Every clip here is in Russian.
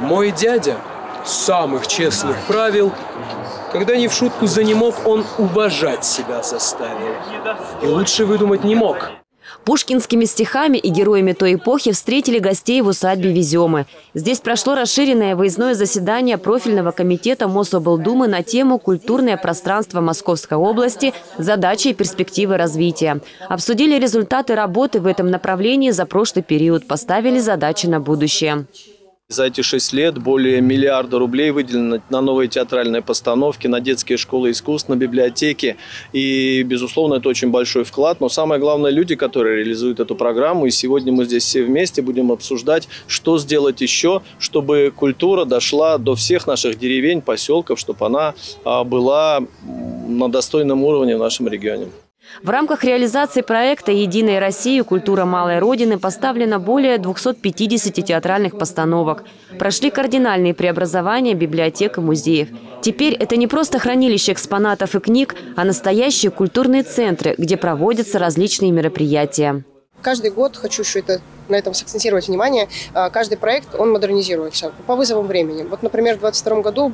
Мой дядя самых честных правил, когда не в шутку занемог, он уважать себя заставил. И лучше выдумать не мог. Пушкинскими стихами и героями той эпохи встретили гостей в усадьбе Веземы. Здесь прошло расширенное выездное заседание профильного комитета Мособлдумы на тему «Культурное пространство Московской области. Задачи и перспективы развития». Обсудили результаты работы в этом направлении за прошлый период, поставили задачи на будущее. За эти 6 лет более миллиарда рублей выделено на новые театральные постановки, на детские школы искусств, на библиотеки. И, безусловно, это очень большой вклад. Но самое главное – люди, которые реализуют эту программу. И сегодня мы здесь все вместе будем обсуждать, что сделать еще, чтобы культура дошла до всех наших деревень, поселков, чтобы она была на достойном уровне в нашем регионе. В рамках реализации проекта «Единая Россия. Культура малой Родины» поставлено более 250 театральных постановок. Прошли кардинальные преобразования библиотек и музеев. Теперь это не просто хранилище экспонатов и книг, а настоящие культурные центры, где проводятся различные мероприятия. Каждый год, хочу еще на этом сакцентировать внимание, каждый проект, он модернизируется по вызовам времени. Вот, например, в 2022 году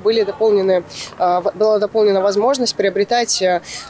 была дополнена возможность приобретать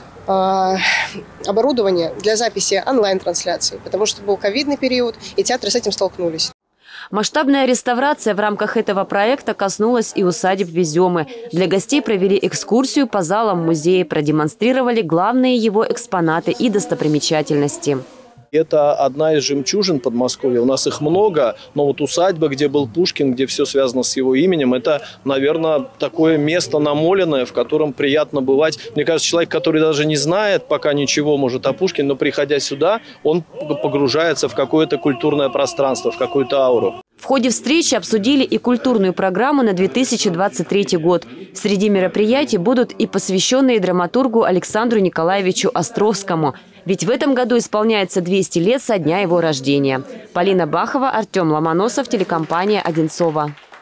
оборудование для записи онлайн-трансляций, потому что был ковидный период, и театры с этим столкнулись. Масштабная реставрация в рамках этого проекта коснулась и усадеб Веземы. Для гостей провели экскурсию по залам музея, продемонстрировали главные его экспонаты и достопримечательности. Это одна из жемчужин Подмосковья. У нас их много, но вот усадьба, где был Пушкин, где все связано с его именем, это, наверное, такое место намоленное, в котором приятно бывать. Мне кажется, человек, который даже не знает пока ничего, может, о Пушкине, но приходя сюда, он погружается в какое-то культурное пространство, в какую-то ауру. В ходе встречи обсудили и культурную программу на 2023 год. Среди мероприятий будут и посвященные драматургу Александру Николаевичу Островскому. Ведь в этом году исполняется 200 лет со дня его рождения. Полина Бахова, Артем Ломоносов, телекомпания «Одинцово».